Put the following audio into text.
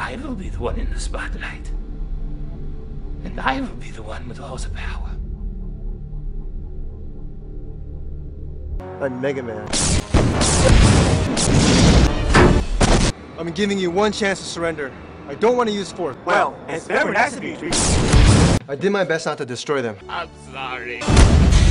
I will be the one in the spotlight. And I will be the one with all the power. I'm Megaman. I'm giving you one chance to surrender. I don't want to use force. Well, it's very nice of you to. I did my best not to destroy them. I'm sorry.